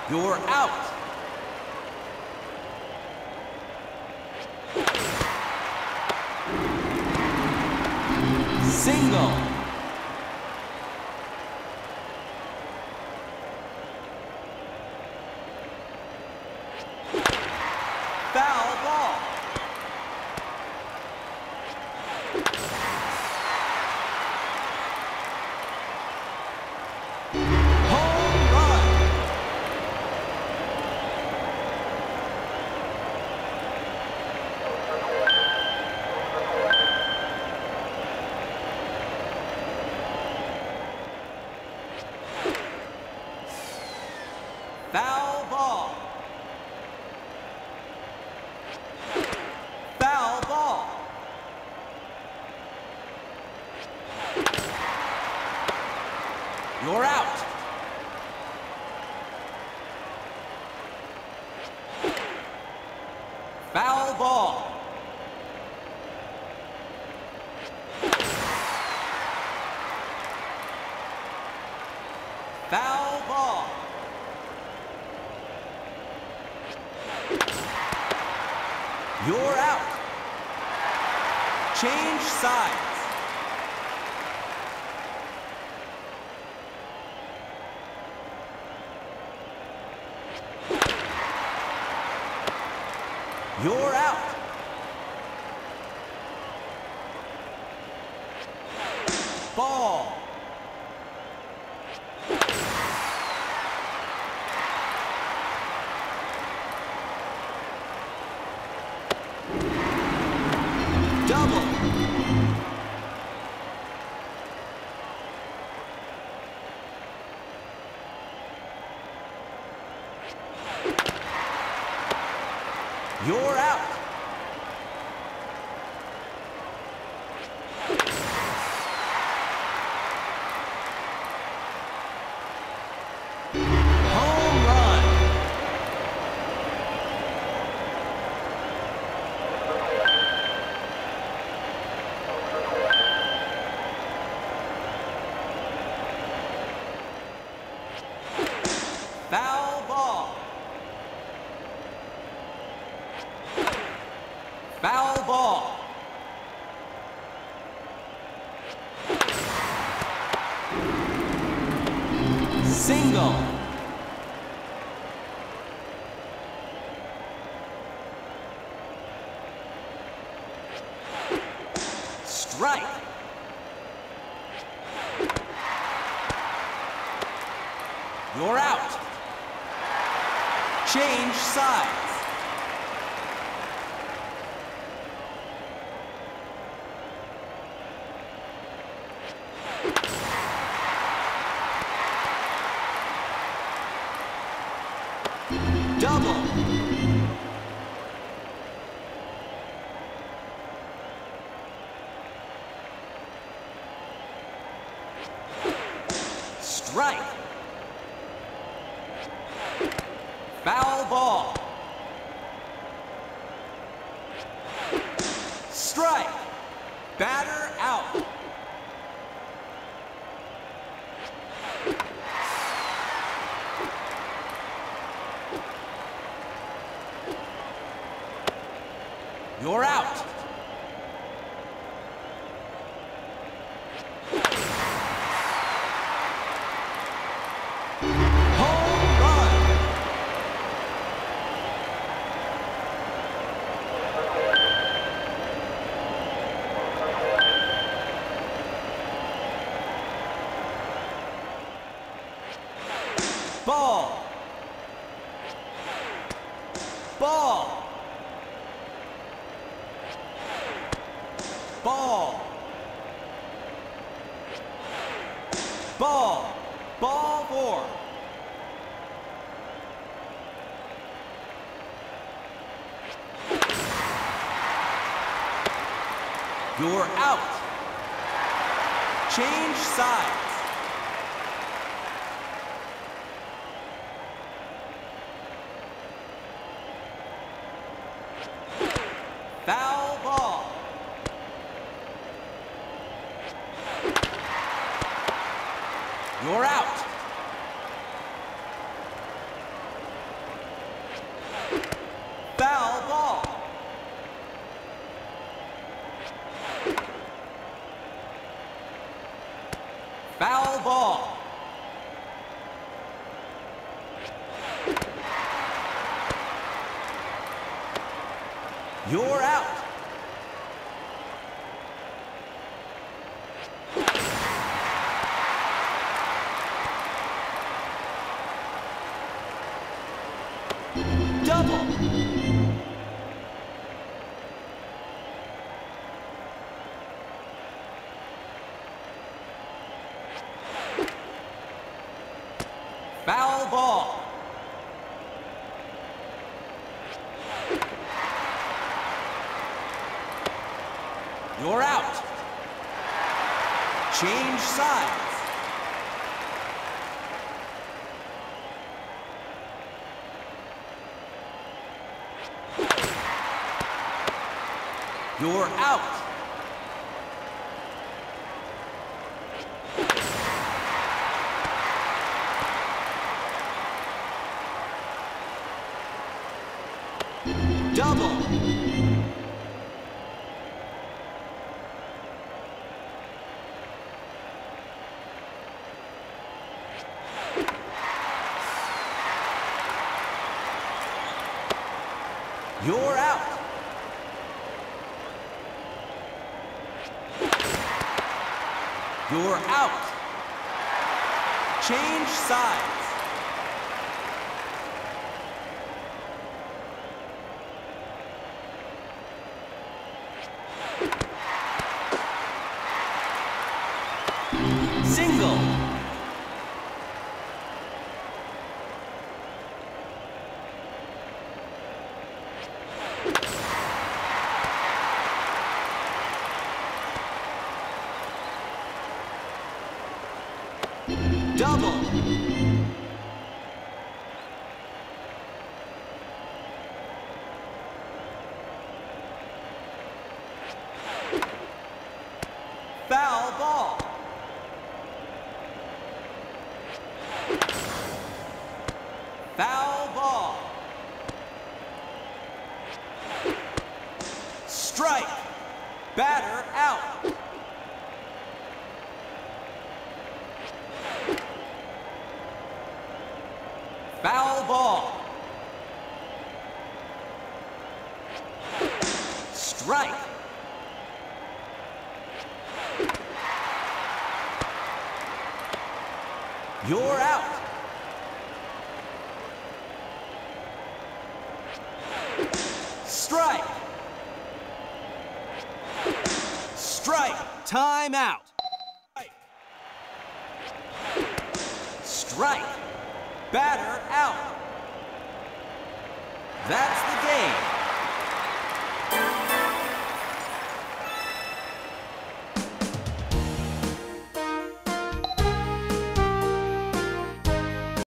You're out. Single. Foul ball. Home run. Foul ball. Foul ball. You're out. Foul ball. Foul ball. You're out. Change sides. You're out. Ball. Double. You're out. Home run. Foul ball. Foul ball. Single. Strike. You're out. Change sides. Double. Strike. Foul ball. Strike. Batter out. You're out. Home run. Ball. Ball. Ball. Ball. Ball four. You're out. Change sides. Foul ball. You're out. Foul ball. You're out. Double. Foul ball. You're out. Change sides. You're out. Double. You're out. You're out. Change sides. Single. Double. Foul ball. Foul ball. Strike. Batter out. Foul ball. Strike. You're out. Strike. Strike. Time out. Strike. Batter out. That's the game.